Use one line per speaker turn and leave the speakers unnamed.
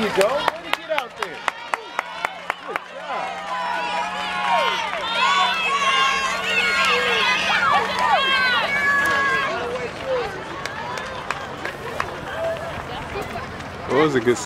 you go. Way to get out there. Good job.
What was a good